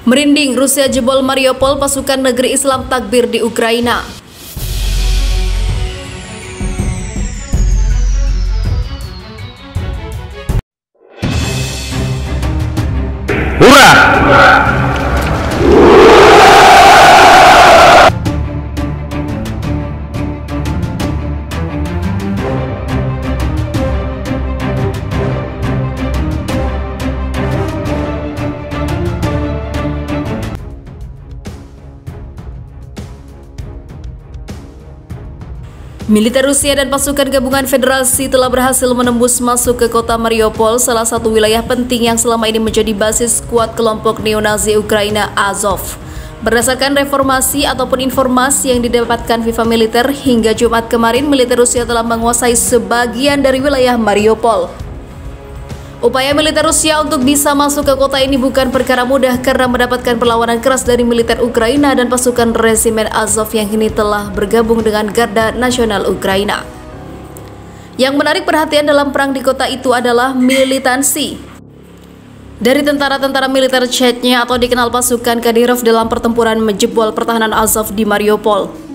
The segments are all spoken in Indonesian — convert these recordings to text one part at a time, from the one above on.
Merinding, Rusia jebol Mariupol, pasukan negeri Islam takbir di Ukraina. Hurrah! Militer Rusia dan pasukan gabungan federasi telah berhasil menembus masuk ke kota Mariupol, salah satu wilayah penting yang selama ini menjadi basis kuat kelompok neonazi Ukraina Azov. Berdasarkan reformasi ataupun informasi yang didapatkan FIFA Militer, hingga Jumat kemarin militer Rusia telah menguasai sebagian dari wilayah Mariupol. Upaya militer Rusia untuk bisa masuk ke kota ini bukan perkara mudah karena mendapatkan perlawanan keras dari militer Ukraina dan pasukan resimen Azov yang kini telah bergabung dengan Garda Nasional Ukraina. Yang menarik perhatian dalam perang di kota itu adalah militansi dari tentara-tentara militer Chechnya atau dikenal pasukan Kadyrov dalam pertempuran menjebol pertahanan Azov di Mariupol.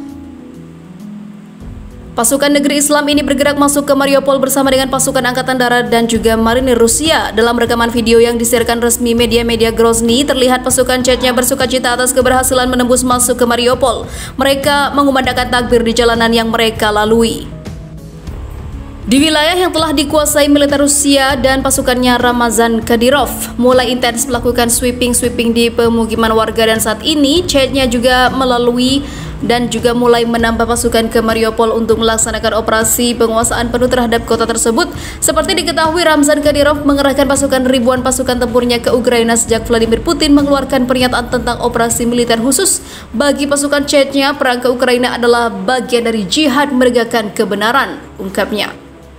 Pasukan negeri Islam ini bergerak masuk ke Mariupol bersama dengan pasukan angkatan darat dan juga marinir Rusia. Dalam rekaman video yang disiarkan resmi media-media Grozny, terlihat pasukan Chechnya bersukacita atas keberhasilan menembus masuk ke Mariupol. Mereka mengumandangkan takbir di jalanan yang mereka lalui. Di wilayah yang telah dikuasai militer Rusia dan pasukannya Ramazan Kadyrov mulai intens melakukan sweeping di pemukiman warga, dan saat ini Chechnya juga melalui dan juga mulai menambah pasukan ke Mariupol untuk melaksanakan operasi penguasaan penuh terhadap kota tersebut. Seperti diketahui, Ramzan Kadyrov mengerahkan ribuan pasukan tempurnya ke Ukraina sejak Vladimir Putin mengeluarkan pernyataan tentang operasi militer khusus. Bagi pasukan Chechnya, perang ke Ukraina adalah bagian dari jihad menegakkan kebenaran, ungkapnya.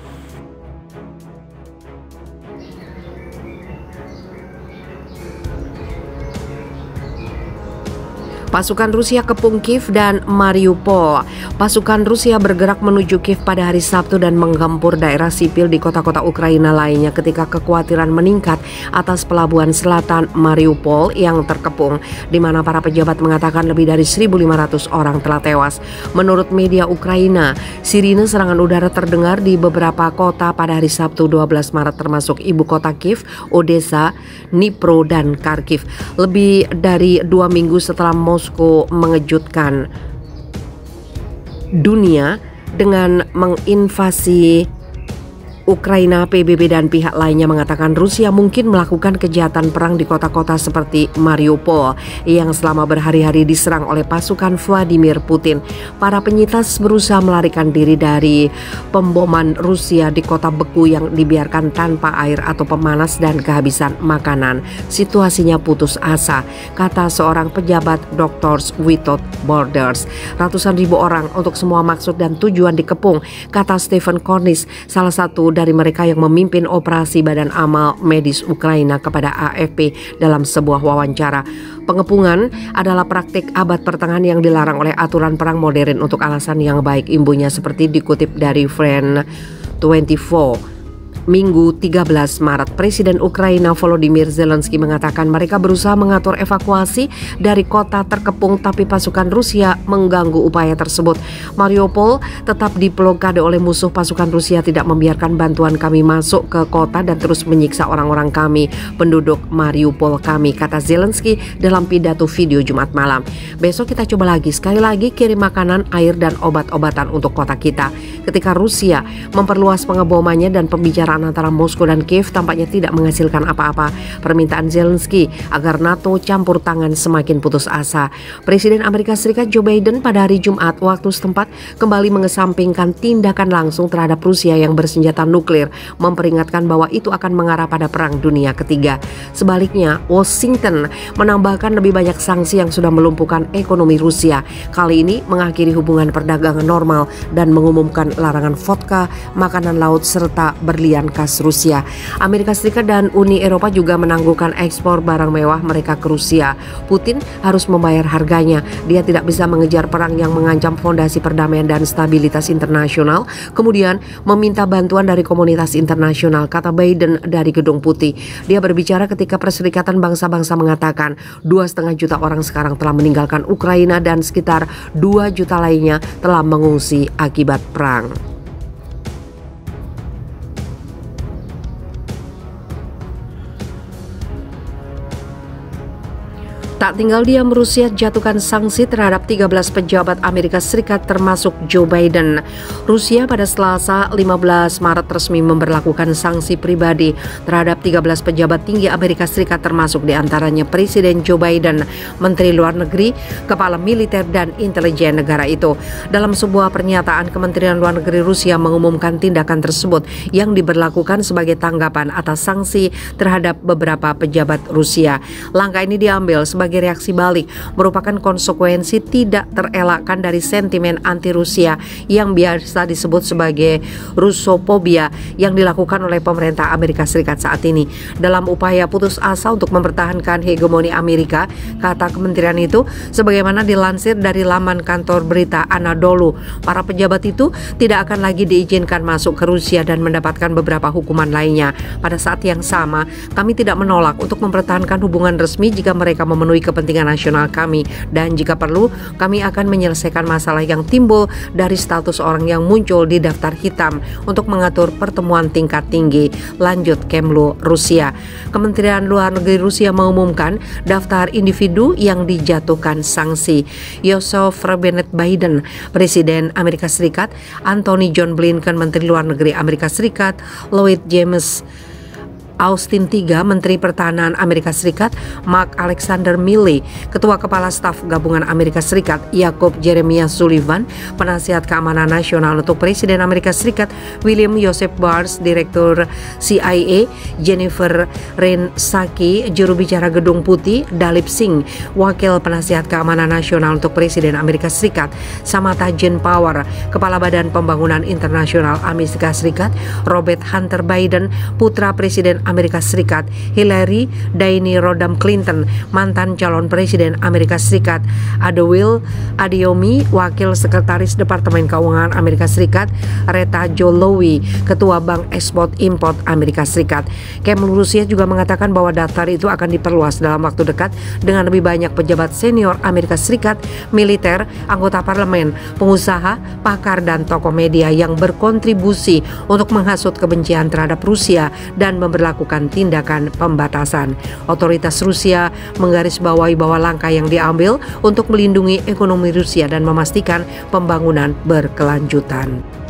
Pasukan Rusia kepung Kiev dan Mariupol. Pasukan Rusia bergerak menuju Kiev pada hari Sabtu dan menggempur daerah sipil di kota-kota Ukraina lainnya ketika kekhawatiran meningkat atas pelabuhan selatan Mariupol yang terkepung, di mana para pejabat mengatakan lebih dari 1.500 orang telah tewas. Menurut media Ukraina, sirine serangan udara terdengar di beberapa kota pada hari Sabtu 12 Maret termasuk ibu kota Kiev, Odessa, Dnipro, dan Kharkiv. Lebih dari 2 minggu setelah Moskow mengejutkan dunia dengan menginvasi Ukraina, PBB dan pihak lainnya mengatakan Rusia mungkin melakukan kejahatan perang di kota-kota seperti Mariupol yang selama berhari-hari diserang oleh pasukan Vladimir Putin. Para penyintas berusaha melarikan diri dari pemboman Rusia di kota beku yang dibiarkan tanpa air atau pemanas dan kehabisan makanan. Situasinya putus asa, kata seorang pejabat Doctors Without Borders. Ratusan ribu orang untuk semua maksud dan tujuan dikepung, kata Stephen Cornish, salah satu dari mereka yang memimpin operasi Badan Amal Medis Ukraina, kepada AFP dalam sebuah wawancara. Pengepungan adalah praktik abad pertengahan yang dilarang oleh aturan perang modern untuk alasan yang baik, imbunya, seperti dikutip dari France 24. Minggu 13 Maret, Presiden Ukraina Volodymyr Zelensky mengatakan mereka berusaha mengatur evakuasi dari kota terkepung, tapi pasukan Rusia mengganggu upaya tersebut. Mariupol tetap diblokade oleh musuh. Pasukan Rusia tidak membiarkan bantuan kami masuk ke kota dan terus menyiksa orang-orang kami, penduduk Mariupol kami, kata Zelensky dalam pidato video Jumat malam. Besok kita coba lagi, sekali lagi kirim makanan, air, dan obat-obatan untuk kota kita. Ketika Rusia memperluas pengebomannya dan pembicaraan antara Moskow dan Kiev tampaknya tidak menghasilkan apa-apa. Permintaan Zelensky agar NATO campur tangan semakin putus asa. Presiden Amerika Serikat Joe Biden pada hari Jumat waktu setempat kembali mengesampingkan tindakan langsung terhadap Rusia yang bersenjata nuklir, memperingatkan bahwa itu akan mengarah pada Perang Dunia Ketiga. Sebaliknya, Washington menambahkan lebih banyak sanksi yang sudah melumpuhkan ekonomi Rusia. Kali ini mengakhiri hubungan perdagangan normal dan mengumumkan larangan vodka, makanan laut, serta berlian pakaian khas Rusia. Amerika Serikat dan Uni Eropa juga menangguhkan ekspor barang mewah mereka ke Rusia. Putin harus membayar harganya. Dia tidak bisa mengejar perang yang mengancam fondasi perdamaian dan stabilitas internasional, kemudian meminta bantuan dari komunitas internasional, kata Biden dari Gedung Putih. Dia berbicara ketika Perserikatan Bangsa-Bangsa mengatakan 2,5 juta orang sekarang telah meninggalkan Ukraina dan sekitar 2 juta lainnya telah mengungsi akibat perang. Tak tinggal diam, Rusia jatuhkan sanksi terhadap 13 pejabat Amerika Serikat termasuk Joe Biden. Rusia pada Selasa 15 Maret resmi memberlakukan sanksi pribadi terhadap 13 pejabat tinggi Amerika Serikat termasuk diantaranya Presiden Joe Biden, Menteri Luar Negeri, Kepala Militer dan Intelijen negara itu. Dalam sebuah pernyataan, Kementerian Luar Negeri Rusia mengumumkan tindakan tersebut yang diberlakukan sebagai tanggapan atas sanksi terhadap beberapa pejabat Rusia. Langkah ini diambil sebagai reaksi balik, merupakan konsekuensi tidak terelakkan dari sentimen anti-Rusia yang biasa disebut sebagai Rusofobia yang dilakukan oleh pemerintah Amerika Serikat saat ini. Dalam upaya putus asa untuk mempertahankan hegemoni Amerika, kata kementerian itu, sebagaimana dilansir dari laman kantor berita Anadolu, para pejabat itu tidak akan lagi diizinkan masuk ke Rusia dan mendapatkan beberapa hukuman lainnya. Pada saat yang sama, kami tidak menolak untuk mempertahankan hubungan resmi jika mereka memenuhi kepentingan nasional kami, dan jika perlu kami akan menyelesaikan masalah yang timbul dari status orang yang muncul di daftar hitam untuk mengatur pertemuan tingkat tinggi, lanjut Kemlu Rusia. Kementerian Luar Negeri Rusia mengumumkan daftar individu yang dijatuhkan sanksi: Joseph Robinette Biden, Presiden Amerika Serikat; Anthony John Blinken, Menteri Luar Negeri Amerika Serikat; Lloyd James Austin III, Menteri Pertahanan Amerika Serikat; Mark Alexander Milley, Ketua Kepala Staf Gabungan Amerika Serikat; Jacob Jeremiah Sullivan, Penasihat Keamanan Nasional untuk Presiden Amerika Serikat; William Joseph Barrs, Direktur CIA; Jennifer Rensaki, juru bicara Gedung Putih; Dalip Singh, Wakil Penasihat Keamanan Nasional untuk Presiden Amerika Serikat; Samantha Jen Power, Kepala Badan Pembangunan Internasional Amerika Serikat; Robert Hunter Biden, putra Presiden Amerika Serikat; Hillary Daini Rodham Clinton, mantan calon presiden Amerika Serikat; Adewale Adeomi, wakil sekretaris Departemen Keuangan Amerika Serikat; Reta Jolowi, ketua Bank Ekspor Import Amerika Serikat. Kemlu Rusia juga mengatakan bahwa daftar itu akan diperluas dalam waktu dekat dengan lebih banyak pejabat senior Amerika Serikat, militer, anggota parlemen, pengusaha, pakar, dan tokoh media yang berkontribusi untuk menghasut kebencian terhadap Rusia dan memberlakukan tindakan pembatasan. Otoritas Rusia menggarisbawahi bahwa langkah yang diambil untuk melindungi ekonomi Rusia dan memastikan pembangunan berkelanjutan.